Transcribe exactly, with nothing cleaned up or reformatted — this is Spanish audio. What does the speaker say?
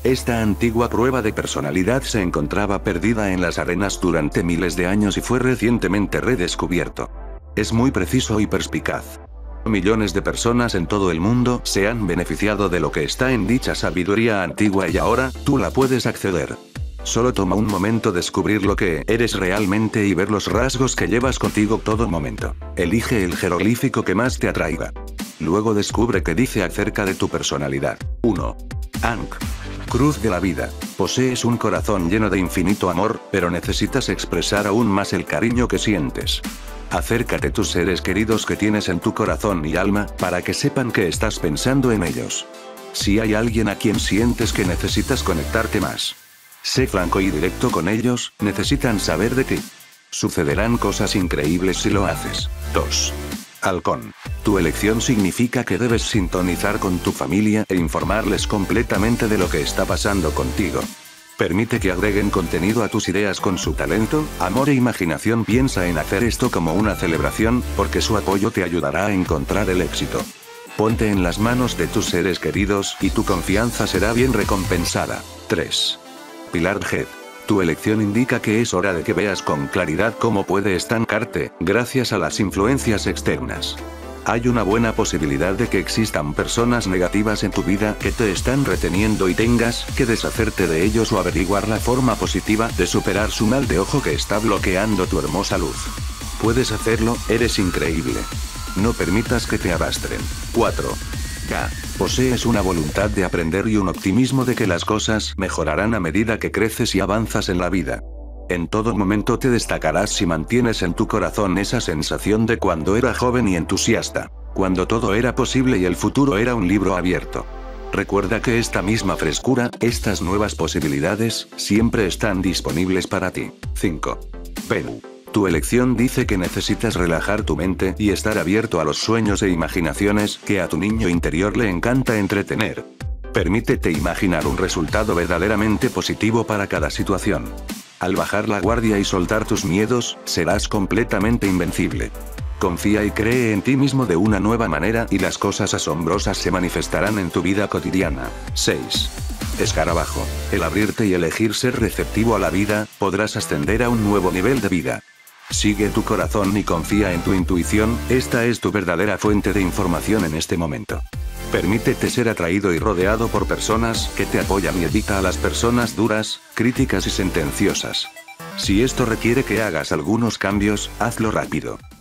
Esta antigua prueba de personalidad se encontraba perdida en las arenas durante miles de años y fue recientemente redescubierto. Es muy preciso y perspicaz. Millones de personas en todo el mundo se han beneficiado de lo que está en dicha sabiduría antigua y ahora, tú la puedes acceder. Solo toma un momento descubrir lo que eres realmente y ver los rasgos que llevas contigo todo momento. Elige el jeroglífico que más te atraiga. Luego descubre qué dice acerca de tu personalidad. uno. Ankh. Cruz de la vida. Posees un corazón lleno de infinito amor, pero necesitas expresar aún más el cariño que sientes. Acércate a tus seres queridos que tienes en tu corazón y alma, para que sepan que estás pensando en ellos. Si hay alguien a quien sientes que necesitas conectarte más, sé franco y directo con ellos, necesitan saber de ti. Sucederán cosas increíbles si lo haces. dos. Halcón. Tu elección significa que debes sintonizar con tu familia e informarles completamente de lo que está pasando contigo. Permite que agreguen contenido a tus ideas con su talento, amor e imaginación. Piensa en hacer esto como una celebración, porque su apoyo te ayudará a encontrar el éxito. Ponte en las manos de tus seres queridos, y tu confianza será bien recompensada. tres. Pilar Head. Tu elección indica que es hora de que veas con claridad cómo puede estancarte, gracias a las influencias externas. Hay una buena posibilidad de que existan personas negativas en tu vida que te están reteniendo y tengas que deshacerte de ellos o averiguar la forma positiva de superar su mal de ojo que está bloqueando tu hermosa luz. Puedes hacerlo, eres increíble. No permitas que te arrastren. cuatro. K. Posees una voluntad de aprender y un optimismo de que las cosas mejorarán a medida que creces y avanzas en la vida. En todo momento te destacarás si mantienes en tu corazón esa sensación de cuando era joven y entusiasta, cuando todo era posible y el futuro era un libro abierto. Recuerda que esta misma frescura, estas nuevas posibilidades, siempre están disponibles para ti. cinco. Ven. Tu elección dice que necesitas relajar tu mente y estar abierto a los sueños e imaginaciones que a tu niño interior le encanta entretener. Permítete imaginar un resultado verdaderamente positivo para cada situación. Al bajar la guardia y soltar tus miedos, serás completamente invencible. Confía y cree en ti mismo de una nueva manera y las cosas asombrosas se manifestarán en tu vida cotidiana. seis. Escarabajo. El abrirte y elegir ser receptivo a la vida, podrás ascender a un nuevo nivel de vida. Sigue tu corazón y confía en tu intuición, esta es tu verdadera fuente de información en este momento. Permítete ser atraído y rodeado por personas que te apoyan y evita a las personas duras, críticas y sentenciosas. Si esto requiere que hagas algunos cambios, hazlo rápido.